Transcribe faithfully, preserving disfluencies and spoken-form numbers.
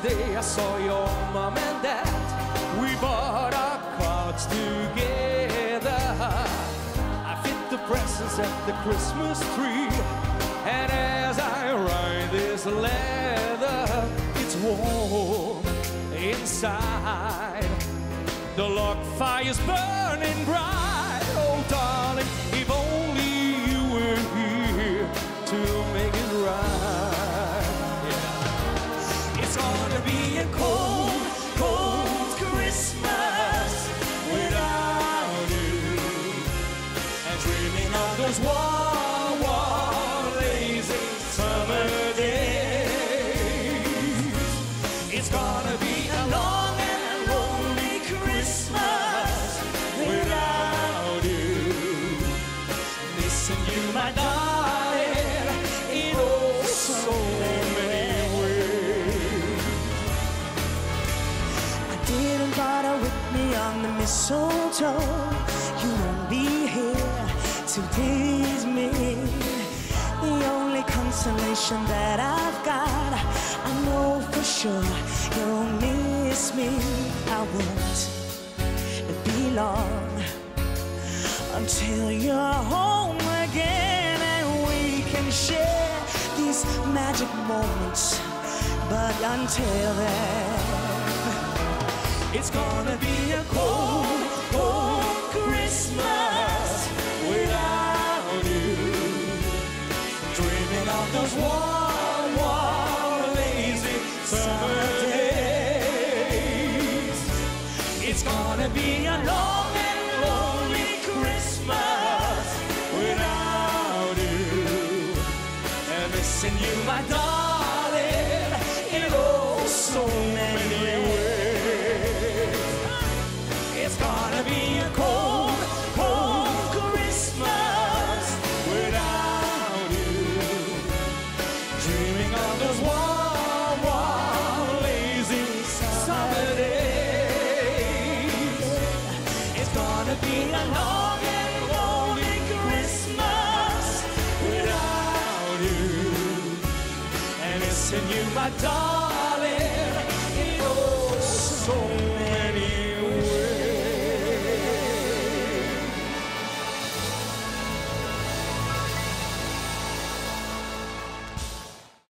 Yesterday I saw your mom and dad. We bought our cards together. I fit the presents at the Christmas tree, and as I ride this leather, it's warm inside. The log fire's burning bright. Oh darling, if only you were here to make it right. Yeah. It's gonna be a cold, cold Christmas without you, and dreaming of those warm, warm, lazy summer days. It's gonna be a long and lonely Christmas without you, missing you, my darling, in oh so many ways. I didn't bother with me on the mistletoe. You won't be here to tease me. The only consolation that I've got, I know for sure you'll miss me. I won't be long until you're home again, and we can share these magic moments. But until then, It's gonna be a cold, cold Christmas without you, dreaming of those warm, warm, lazy summer days. It's gonna be a long and lonely Christmas without you, and missing you, my darling, in oh so many ways. It's gonna be a cold, cold Christmas without you, dreaming of those warm, warm, lazy summer days. It's gonna be a long and lonely Christmas without you, and missing you, my darling.